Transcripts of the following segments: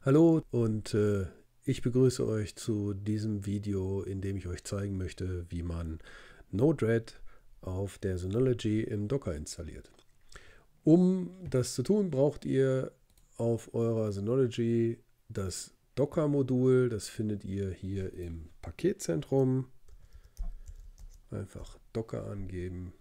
Hallo und ich begrüße euch zu diesem Video, in dem ich euch zeigen möchte, wie man Node-RED auf der Synology im Docker installiert. Um das zu tun, braucht ihr auf eurer Synology das Docker-Modul. Das findet ihr hier im Paketzentrum. Einfach Docker angeben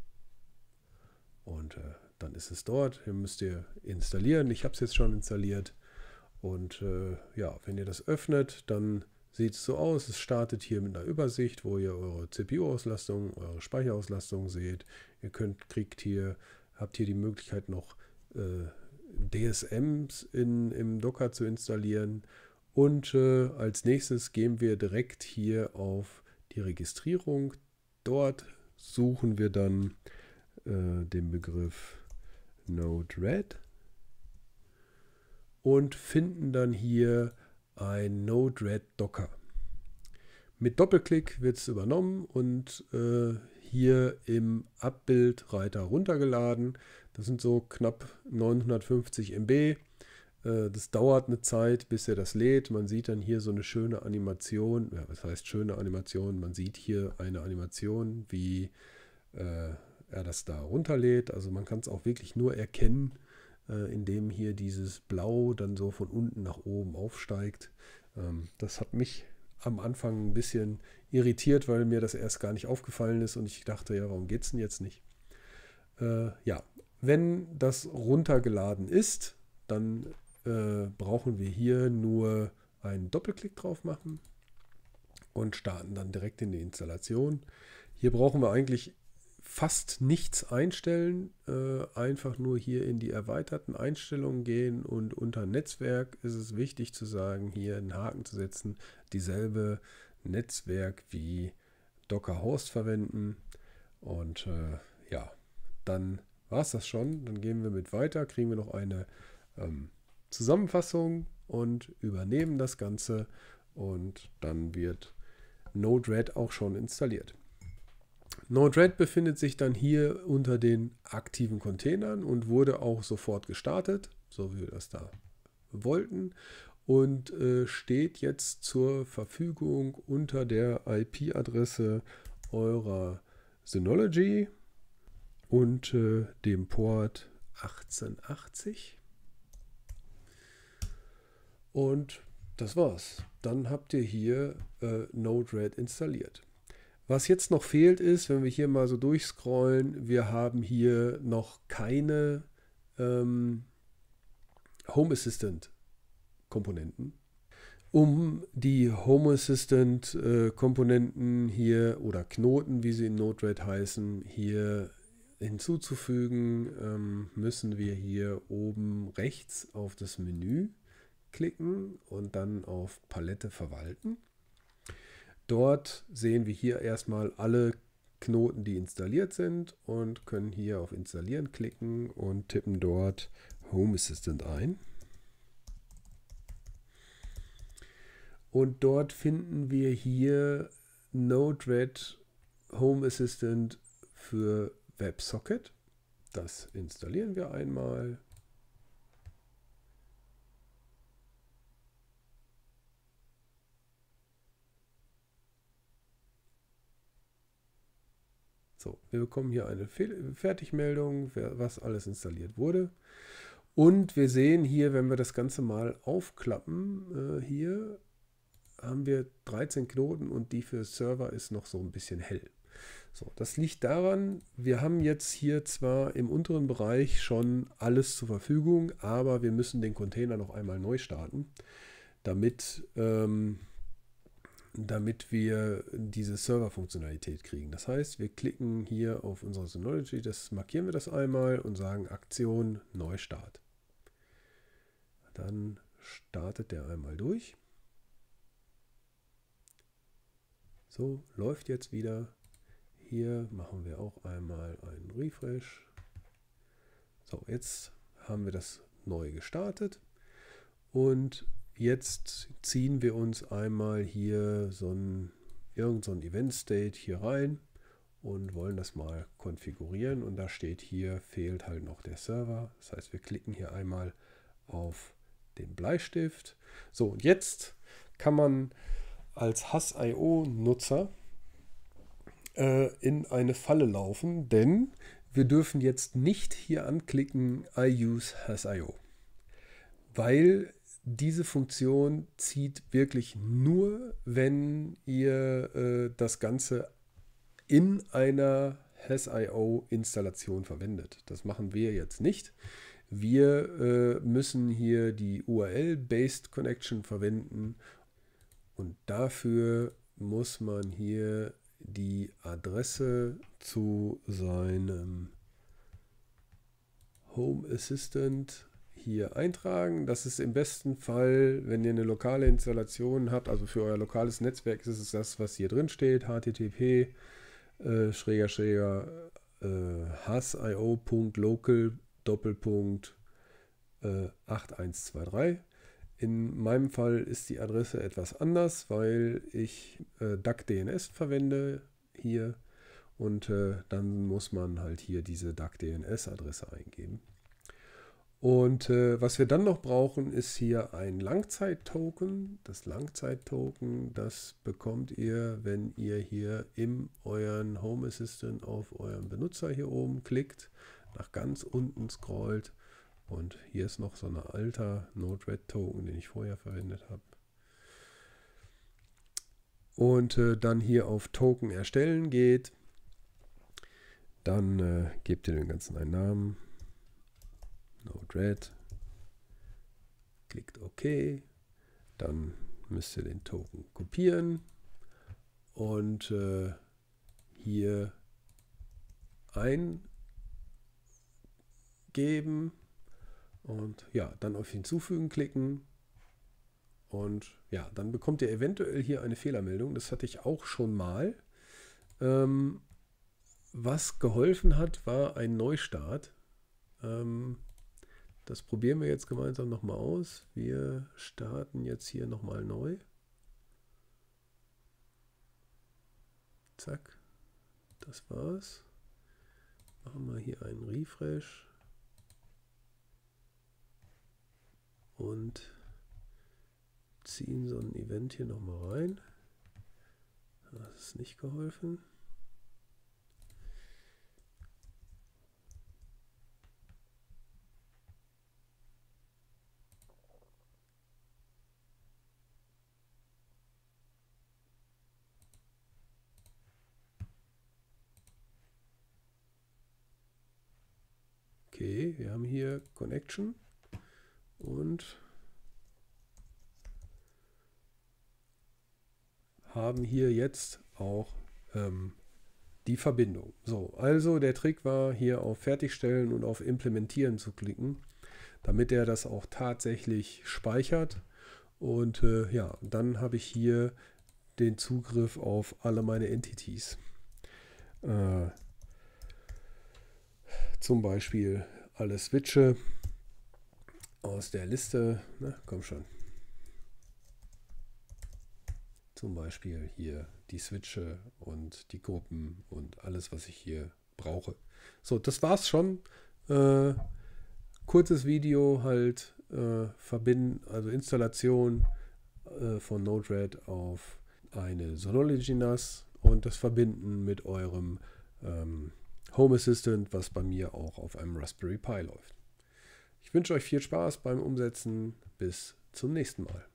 und dann ist es dort. Hier müsst ihr installieren. Ich habe es jetzt schon installiert. Und ja, wenn ihr das öffnet, dann sieht es so aus. Es startet hier mit einer Übersicht, wo ihr eure CPU-Auslastung, eure Speicherauslastung seht. Ihr habt hier die Möglichkeit noch DSMs im Docker zu installieren. Und als nächstes gehen wir direkt hier auf die Registrierung. Dort suchen wir dann den Begriff Node-RED und finden dann hier ein Node-RED Docker. Mit Doppelklick wird es übernommen und hier im Abbildreiter runtergeladen. Das sind so knapp 950 MB. Das dauert eine Zeit, bis er das lädt. Man sieht dann hier so eine schöne Animation. Ja, was heißt schöne Animation? Man sieht hier eine Animation, wie er das da runterlädt. Also man kann es auch wirklich nur erkennen, indem hier dieses Blau dann so von unten nach oben aufsteigt. Das hat mich am Anfang ein bisschen irritiert, weil mir das erst gar nicht aufgefallen ist und ich dachte, ja, warum geht es denn jetzt nicht? Ja, wenn das runtergeladen ist, dann brauchen wir hier nur einen Doppelklick drauf machen und starten dann direkt in die Installation. Hier brauchen wir eigentlich fast nichts einstellen, einfach nur hier in die erweiterten Einstellungen gehen und unter Netzwerk ist es wichtig zu sagen, hier einen Haken zu setzen, dieselbe Netzwerk wie Docker Host verwenden und ja, dann war es das schon. Dann gehen wir mit weiter, kriegen wir noch eine Zusammenfassung und übernehmen das Ganze und dann wird Node-RED auch schon installiert. Node-RED befindet sich dann hier unter den aktiven Containern und wurde auch sofort gestartet, so wie wir das da wollten, und steht jetzt zur Verfügung unter der IP-Adresse eurer Synology und dem Port 1880. Und das war's. Dann habt ihr hier Node-RED installiert. Was jetzt noch fehlt ist, wenn wir hier mal so durchscrollen, wir haben hier noch keine Home Assistant Komponenten. Um die Home Assistant Komponenten hier oder Knoten, wie sie in Node-RED heißen, hier hinzuzufügen, müssen wir hier oben rechts auf das Menü klicken und dann auf Palette verwalten. Dort sehen wir hier erstmal alle Knoten, die installiert sind und können hier auf Installieren klicken und tippen dort Home Assistant ein. Und dort finden wir hier Node-RED Home Assistant für WebSocket. Das installieren wir einmal. So, wir bekommen hier eine Fertigmeldung, was alles installiert wurde. Und wir sehen hier, wenn wir das Ganze mal aufklappen, hier haben wir 13 Knoten und die für Server ist noch so ein bisschen hell. So, das liegt daran, wir haben jetzt hier zwar im unteren Bereich schon alles zur Verfügung, aber wir müssen den Container noch einmal neu starten, damit wir diese Server-Funktionalität kriegen. Das heißt, wir klicken hier auf unsere Synology, markieren wir das einmal und sagen Aktion Neustart. Dann startet der einmal durch. So, läuft jetzt wieder. Hier machen wir auch einmal einen Refresh. So, jetzt haben wir das neu gestartet und jetzt ziehen wir uns einmal hier irgend so ein Event State hier rein und wollen das mal konfigurieren. Und da steht hier, fehlt halt noch der Server. Das heißt, wir klicken hier einmal auf den Bleistift. So, und jetzt kann man als Hass.io-Nutzer in eine Falle laufen, denn wir dürfen jetzt nicht hier anklicken I use Hass.io, weil diese Funktion zieht wirklich nur, wenn ihr das Ganze in einer Hass.io-Installation verwendet. Das machen wir jetzt nicht. Wir müssen hier die URL-Based Connection verwenden und dafür muss man hier die Adresse zu seinem Home Assistant hier eintragen. Das ist im besten Fall, wenn ihr eine lokale Installation habt, also für euer lokales Netzwerk ist es das, was hier drin steht, http hass.io.local 8123. In meinem Fall ist die Adresse etwas anders, weil ich DuckDNS verwende hier und dann muss man halt hier diese DuckDNS-Adresse eingeben. Und was wir dann noch brauchen, ist hier ein Langzeit-Token. Das Langzeit-Token, das bekommt ihr, wenn ihr hier in euren Home Assistant auf euren Benutzer hier oben klickt, nach ganz unten scrollt. Und hier ist noch so ein alter Node-RED-Token, den ich vorher verwendet habe. Und dann hier auf Token erstellen geht. Dann gebt ihr dem Ganzen einen Namen. Node-RED. Klickt OK. Dann müsst ihr den Token kopieren. Und hier eingeben. Und ja, dann auf Hinzufügen klicken. Und ja, dann bekommt ihr eventuell hier eine Fehlermeldung. Das hatte ich auch schon mal. Was geholfen hat, war ein Neustart. Das probieren wir jetzt gemeinsam nochmal aus. Wir starten jetzt hier nochmal neu. Zack. Das war's. Machen wir hier einen Refresh. Und ziehen so ein Event hier nochmal rein. Das ist nicht geholfen. Okay, wir haben hier Connection und haben hier jetzt auch die Verbindung. So, also der Trick war hier auf Fertigstellen und auf Implementieren zu klicken, damit er das auch tatsächlich speichert. Und ja, dann habe ich hier den Zugriff auf alle meine Entities. Zum Beispiel alle Switche aus der Liste. Na, komm schon. Zum Beispiel hier die Switche und die Gruppen und alles, was ich hier brauche. So, das war's schon. Kurzes Video halt verbinden, also Installation von Node-RED auf eine Synology NAS und das Verbinden mit eurem Home Assistant, was bei mir auch auf einem Raspberry Pi läuft. Ich wünsche euch viel Spaß beim Umsetzen. Bis zum nächsten Mal.